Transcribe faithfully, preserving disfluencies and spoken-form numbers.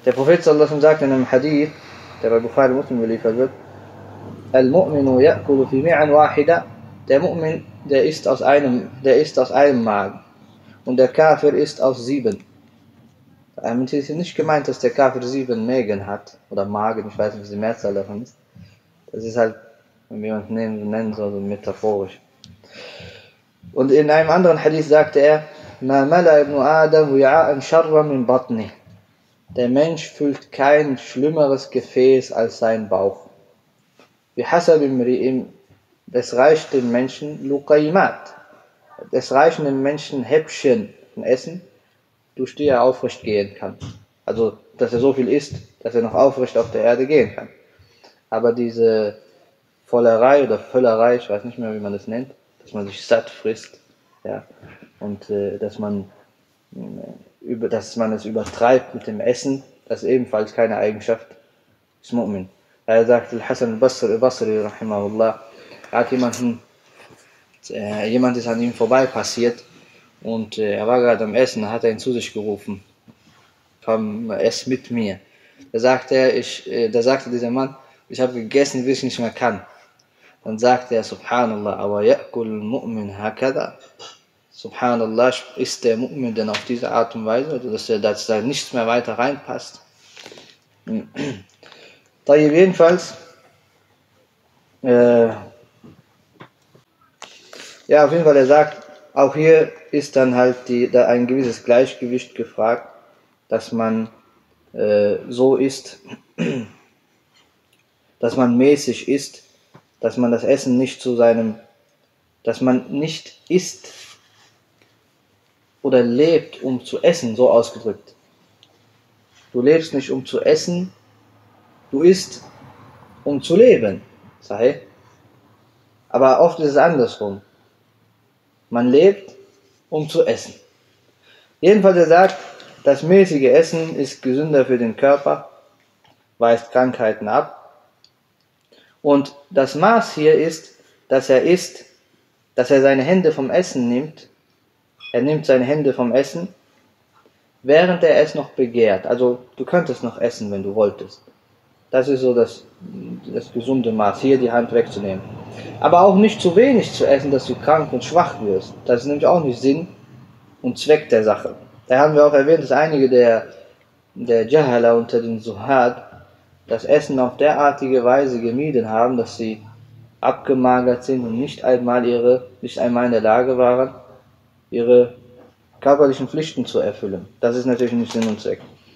Der Prophet sallallahu alaihi wasallam sagt in einem Hadith, der bei Bukhari Muslim überliefert wird, Al-Mu'minu ya'kulu fi mi'an wahida, der Mu'min, der isst aus einem, der isst aus einem Magen. Und der Kafir isst aus sieben. Damit ist nicht gemeint, dass der Kafir sieben Mägen hat, oder Magen, ich weiß nicht, wie die Mehrzahl davon ist. Das ist halt, wenn wir uns nennen, nennen soll, so metaphorisch. Und in einem anderen Hadith sagte er, Ma mala ibn Adam wi'a'an sharra min batni. Der Mensch füllt kein schlimmeres Gefäß als sein Bauch. Wie hasab imri'im, es reicht dem Menschen Luqaymat. Es reichen dem Menschen Häppchen von Essen, durch die er aufrecht gehen kann. Also, dass er so viel isst, dass er noch aufrecht auf der Erde gehen kann. Aber diese Vollerei oder Völlerei, ich weiß nicht mehr, wie man das nennt, dass man sich satt frisst, ja, und äh, dass man äh, über, dass man es übertreibt mit dem Essen, das ist ebenfalls keine Eigenschaft des Mu'min. Er sagt, Al-Hasan al-Basri, Basri, rahimahullah, er hat jemanden, äh, jemand ist an ihm vorbei passiert und äh, er war gerade am Essen, da hat er ihn zu sich gerufen, komm, ess mit mir. Da sagte er, ich, äh, da sagte dieser Mann, ich habe gegessen, bis ich nicht mehr kann. Dann sagte er, Subhanallah, aber ya'kul al-Mu'min hakada. Subhanallah, ist der Mu'min denn auf diese Art und Weise, also dass, er, dass da nichts mehr weiter reinpasst. Da jedenfalls, äh, ja, auf jeden Fall, er sagt, auch hier ist dann halt die, da ein gewisses Gleichgewicht gefragt, dass man äh, so isst, dass man mäßig isst, dass man das Essen nicht zu seinem, dass man nicht isst oder lebt, um zu essen, so ausgedrückt. Du lebst nicht, um zu essen, du isst, um zu leben, sei. Aber oft ist es andersrum. Man lebt, um zu essen. Jedenfalls, er sagt, das mäßige Essen ist gesünder für den Körper, weist Krankheiten ab. Und das Maß hier ist, dass er isst, dass er seine Hände vom Essen nimmt. Er nimmt seine Hände vom Essen, während er es noch begehrt. Also du könntest noch essen, wenn du wolltest. Das ist so das, das gesunde Maß, hier die Hand wegzunehmen. Aber auch nicht zu wenig zu essen, dass du krank und schwach wirst. Das ist nämlich auch nicht Sinn und Zweck der Sache. Da haben wir auch erwähnt, dass einige der, der Jahala unter den Suhad das Essen auf derartige Weise gemieden haben, dass sie abgemagert sind und nicht einmal, ihre, nicht einmal in der Lage waren, ihre körperlichen Pflichten zu erfüllen. Das ist natürlich nicht Sinn und Zweck.